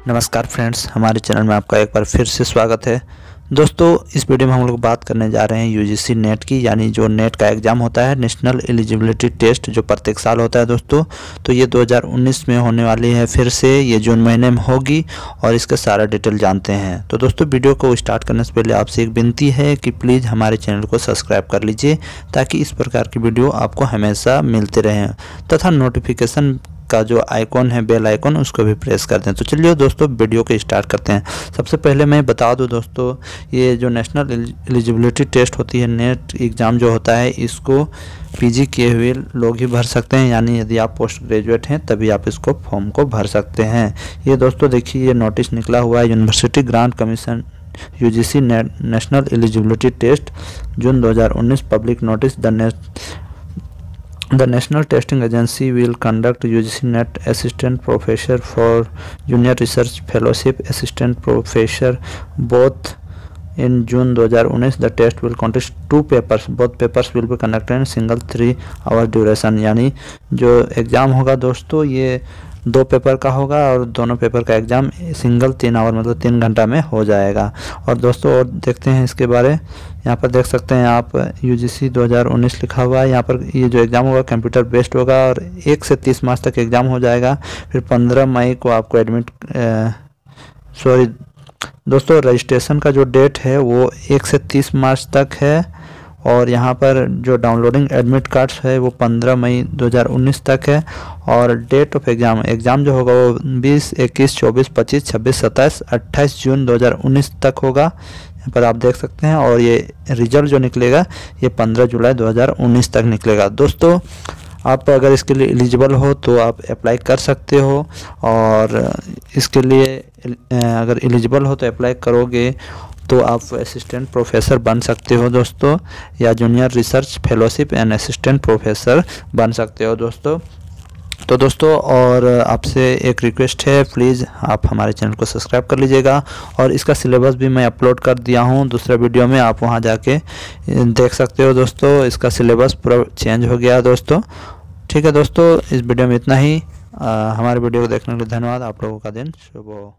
नमस्कार फ्रेंड्स, हमारे चैनल में आपका एक बार फिर से स्वागत है। दोस्तों, इस वीडियो में हम लोग बात करने जा रहे हैं यूजीसी नेट की, यानी जो नेट का एग्ज़ाम होता है, नेशनल एलिजिबिलिटी टेस्ट, जो प्रत्येक साल होता है दोस्तों। तो ये 2019 में होने वाली है, फिर से ये जून महीने में होगी और इसका सारा डिटेल जानते हैं। तो दोस्तों, वीडियो को स्टार्ट करने से पहले आपसे एक विनती है कि प्लीज़ हमारे चैनल को सब्सक्राइब कर लीजिए, ताकि इस प्रकार की वीडियो आपको हमेशा मिलते रहें, तथा नोटिफिकेशन का जो आइकॉन है, बेल आइकॉन, उसको भी प्रेस कर दें। तो चलिए दोस्तों, वीडियो को स्टार्ट करते हैं। सबसे पहले मैं बता दूं दोस्तों, ये जो नेशनल एलिजिबिलिटी टेस्ट होती है, नेट एग्ज़ाम जो होता है, इसको पीजी किए हुए लोग ही भर सकते हैं, यानी यदि आप पोस्ट ग्रेजुएट हैं तभी आप इसको फॉर्म को भर सकते हैं। ये दोस्तों देखिए, ये नोटिस निकला हुआ है, university grant commission UGC national eligibility test June 2019 public notice. The National Testing Agency will conduct UGC NET Assistant Professor for Junior Research Fellowship Assistant Professor both in June 2019. The test will consist two papers. Both papers will be conducted in single 3 hour duration. यानी जो exam होगा दोस्तों, ये 2 paper का होगा और दोनों paper का एग्ज़ाम सिंगल 3 आवर मतलब 3 घंटा में हो जाएगा। और दोस्तों, और देखते हैं इसके बारे, यहाँ पर देख सकते हैं आप, यूजीसी 2019 लिखा हुआ है। यहाँ पर ये जो एग्ज़ाम होगा कंप्यूटर बेस्ड होगा और 1 से 30 मार्च तक एग्ज़ाम हो जाएगा। फिर 15 मई को आपको दोस्तों, रजिस्ट्रेशन का जो डेट है वो 1 से 30 मार्च तक है। और यहाँ पर जो डाउनलोडिंग एडमिट कार्ड्स है वो 15 मई 2019 तक है। और डेट ऑफ एग्ज़ाम जो होगा वो 20, 21, 24, 25, 26, 27, 28 जून 2019 तक होगा। यहाँ पर आप देख सकते हैं। और ये रिजल्ट जो निकलेगा ये 15 जुलाई 2019 तक निकलेगा। दोस्तों, आप अगर इसके लिए एलिजिबल हो तो आप अप्लाई कर सकते हो, और इसके लिए अगर एलिजिबल हो तो अप्लाई करोगे तो आप असिस्टेंट प्रोफेसर बन सकते हो दोस्तों, या junior research fellowship and assistant professor बन सकते हो दोस्तों। तो दोस्तों, और आपसे एक रिक्वेस्ट है, प्लीज़ आप हमारे चैनल को सब्सक्राइब कर लीजिएगा। और इसका सिलेबस भी मैं अपलोड कर दिया हूँ दूसरे वीडियो में, आप वहाँ जाके देख सकते हो दोस्तों। इसका सिलेबस पूरा चेंज हो गया दोस्तों। ठीक है दोस्तों, इस वीडियो में इतना ही। हमारे वीडियो को देखने के लिए धन्यवाद। आप लोगों का दिन शुभ हो।